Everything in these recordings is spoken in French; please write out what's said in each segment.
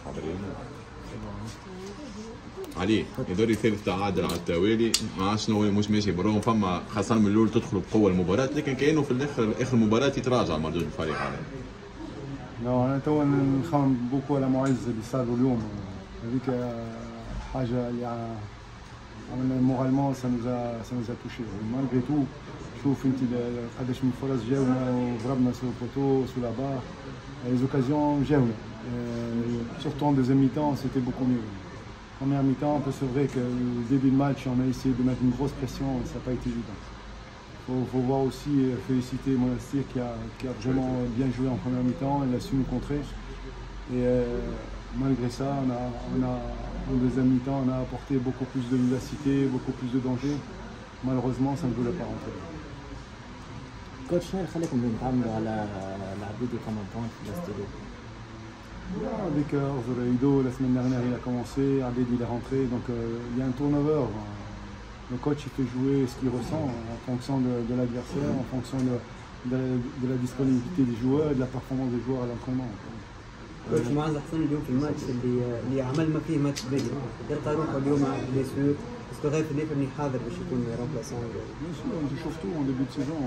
حاضرين. علي يدور ثالث تعادل على التوالي، ما عادش شنو مش ماشي بالرغم فما خاصة من الاول تدخلوا بقوه المباراه، لكن كانوا في الاخر اخر المباراه يتراجع مردود الفريق عليه. لا انا تو نخمم بوكو على معز اللي صار اليوم، هذيك حاجه اللي عملنا مورالمون سا نوزا توشي مالغري تو. شوف انت قداش من فرص جاونا وضربنا سو بوتو سو لا بار، les occasions جاونا surtout en deuxième mi-temps c'était beaucoup mieux. Première mi-temps, c'est vrai que le début de match, on a essayé de mettre une grosse pression et ça n'a pas été évident. Faut voir aussi, féliciter Monastir qui a vraiment bien joué en première mi-temps, il a su nous contrer. Et malgré ça, en deuxième mi-temps, on a apporté beaucoup plus de vivacité, beaucoup plus de danger. Malheureusement, ça ne voulait pas rentrer. Coach, شنو اللي خلاكم تعملوا على العبيدي كمان بوينت في الاستيلو؟ Avec Orzoreido, la semaine dernière, il a commencé, Abed il est rentré, donc il y a un turnover. Le coach il fait jouer ce qu'il ressent en fonction de l'adversaire, en fonction de la disponibilité des joueurs et de la performance des joueurs à l'entraînement. كوتش معز حسن اليوم في الماتش اللي عمل ما فيه ماتش بدري، يلقى روحه اليوم مع بليسور، اسكو غايب الليفر اللي حاضر باش يكون رومبلاسون؟ Bien sûr, on touche tout en début de saison.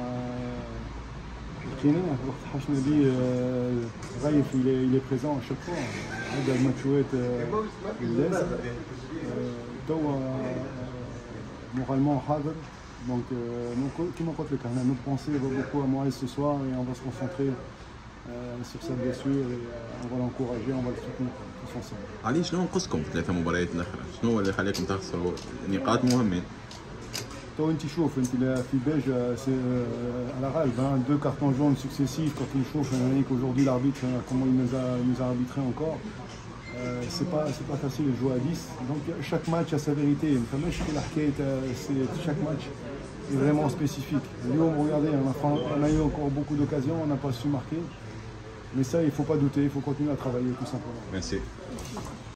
الترينير وقت حشنا بيه غايف il est présent à chaque fois. هذا الماتشوات لازم توا moralement حاضر. Donc كما قلت لك احنا notre pensée va beaucoup à Moïse ce soir et on va se concentrer sur sa blessure et on va l'encourager, on va le soutenir tous ensemble. علي شنو نقصكم في ثلاثه مباريات الاخرى؟ شنو هو اللي خلاكم تخسروا نقاط مهمين؟ تو انت شوف انت في بيج c'est à la règle, 2 cartons jaunes successifs quand il chauffe. Aujourd'hui l'arbitre comment il nous a arbitré encore. C'est pas facile de jouer à 10. Donc chaque match a sa vérité. Chaque match est vraiment spécifique. Lyon, regardez, on a eu encore beaucoup d'occasions, on n'a pas su marquer. Mais ça, il ne faut pas douter, il faut continuer à travailler tout simplement. Merci.